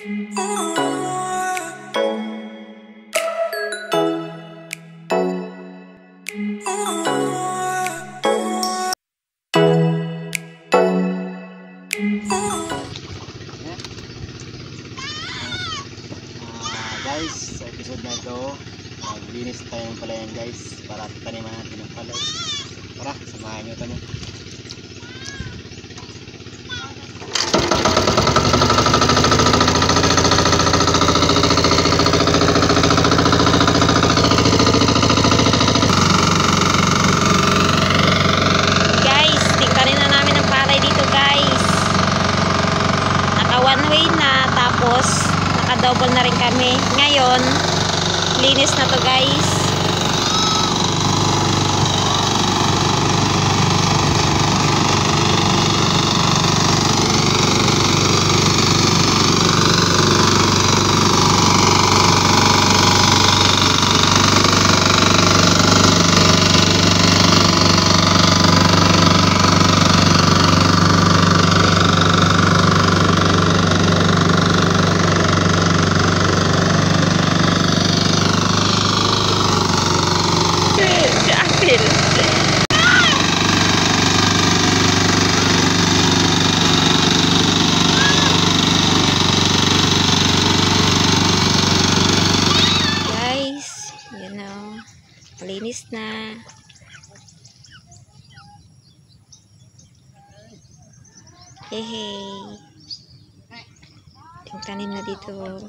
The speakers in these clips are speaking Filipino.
Guys, sa episode na ito, maglinis tayo ng palayan guys para taniman natin ng palay. Tara, samahan nyo kami. Guys, tingkarin na namin ang palay dito guys. Naka one way na, tapos naka-double na rin kami. Ngayon, linis na to guys. Guys, you know, malinis na. Hehe. Tingkanin na dito.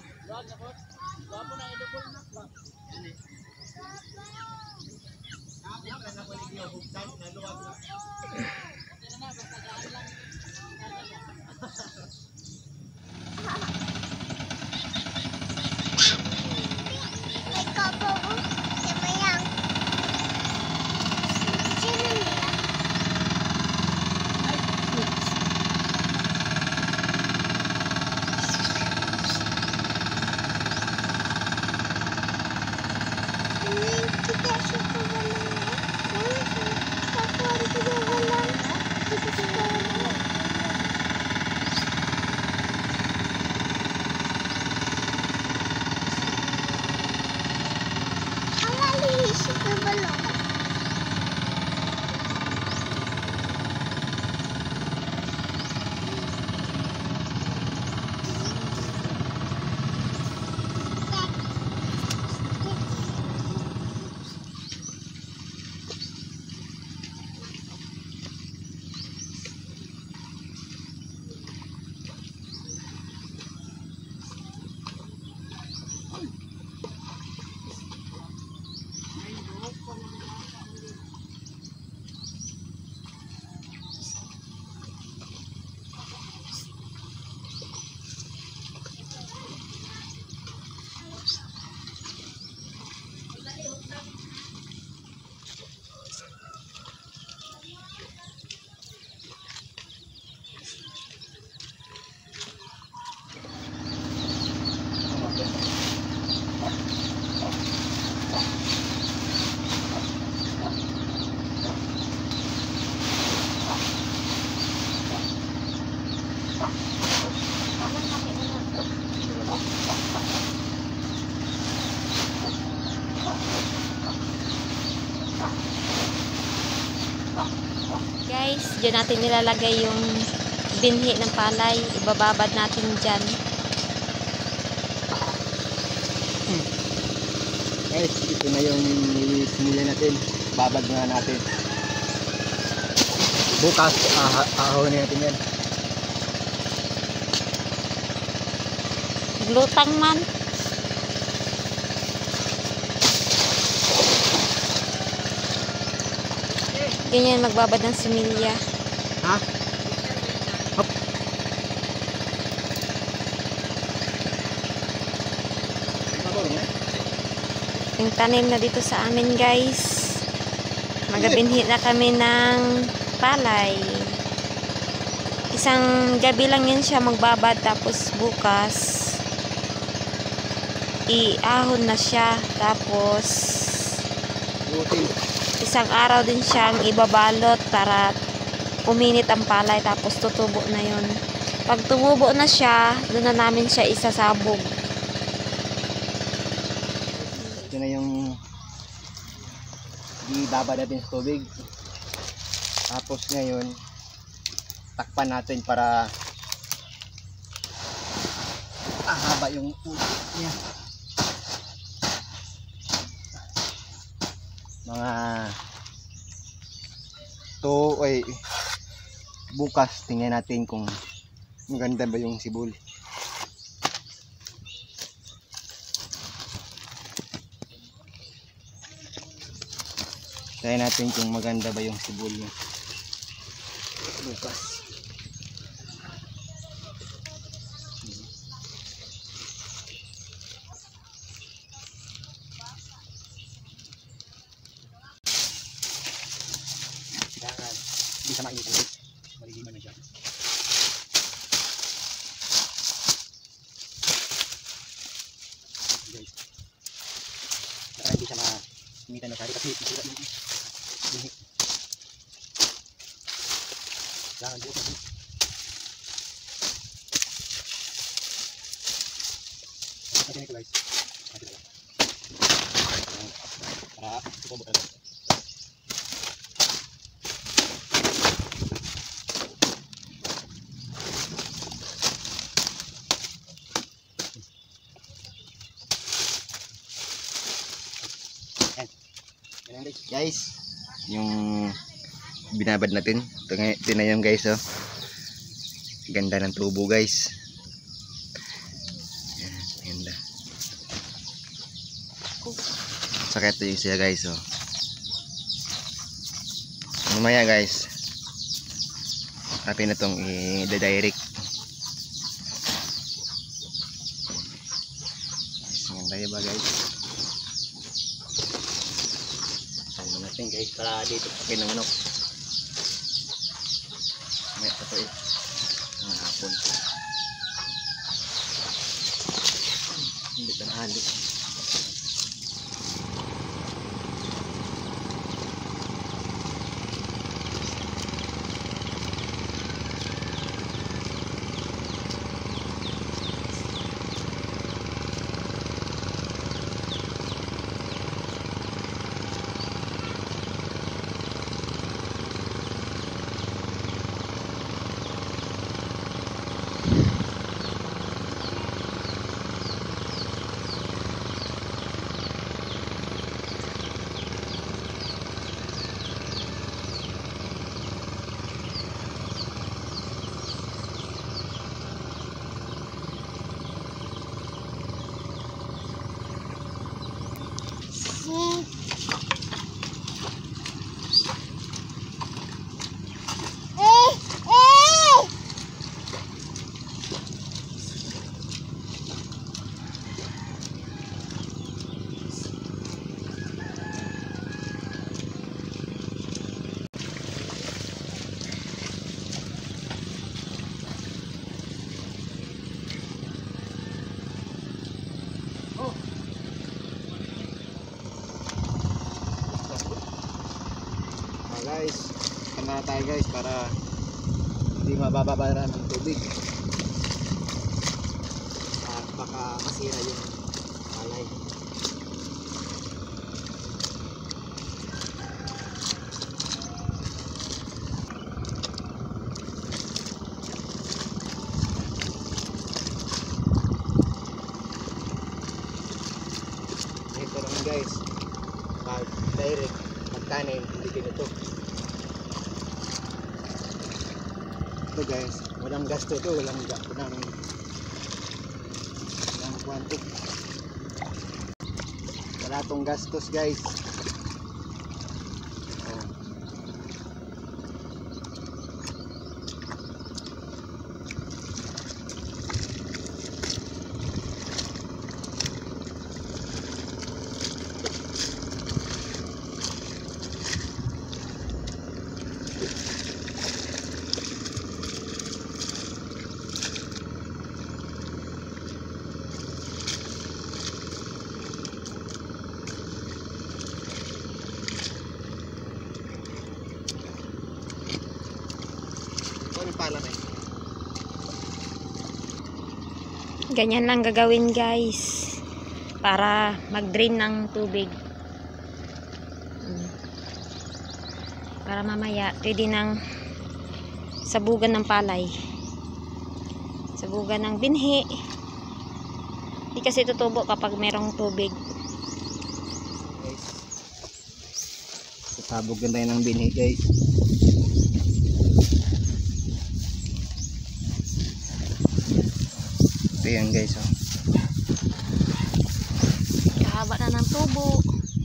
Guys, dyan natin nilalagay yung binhi ng palay. Ibababad natin dyan. Guys, ito na yung simula natin. Babad na natin. Bukas, ahawin natin yan. Glutang man. Ganyan magbabad ng similya. Ha? Hop. Yung tanim na dito sa amin guys. Magabinhi na kami ng palay. Isang gabi lang yun siya magbabad, tapos bukas iahon na siya, tapos isang araw din siyang ibabalot para uminit ang palay, tapos tutubo na yun. Pag tumubo na siya, doon na namin siya isasabog. Ito na yung ibaba natin sa tubig. Tapos ngayon, takpan natin para haba yung ulo niya. Mga bukas tingnan natin kung maganda ba yung sibol. Tingnan natin kung maganda ba yung sibol niya bukas. Hindi siya mainit ulit. Maligiman na siya. Guys. Saka hindi siya mainitan na siya. Kasi masira yung bunyi. Kailangan bukas natin. Natin ito guys. Natin ito. Para ito bukas. Guys, yung binabad natin ito na yung guys, oh. Ganda ng tubo guys. Yan, ganda. Saka ito yung siya guys, oh. Mamaya guys, atin na itong i-direct. Ganda ba guys? Natin guys, para dito pakin ng manok. May ito eh. Ang hapon. Hindi tanghali. Guys, kamera tayo guys para hindi mabababara ng tubig at baka masira yung palay. Ito naman guys, pag direct magtanim hindi ganito. Ito guys, walang gasto to, walang kwanto. Wala tong gastos guys. Ganyan lang gagawin guys para mag-drain ng tubig. Para mamaya pwede nang sabugan ng palay, sabugan ng binhi. Hindi kasi tutubo kapag merong tubig. Sasabog na tayo ng binhi guys. Ito yan guys oh. Kahaba na ng tubo.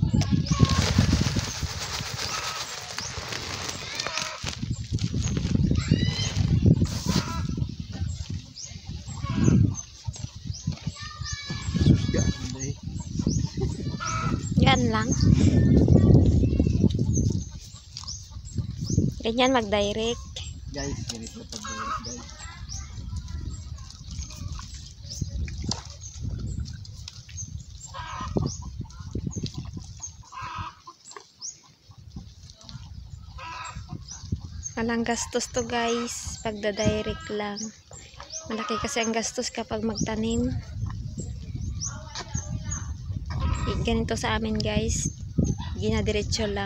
Yan lang. Ganyan mag-direct. Guys, ganito pag-direct guys. Walang gastos to guys, pagda-direct lang. Malaki kasi ang gastos kapag magtanim. Ganito sa amin guys, ginadiretso lang.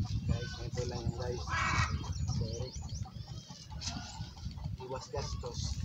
Guys, iwas gastos.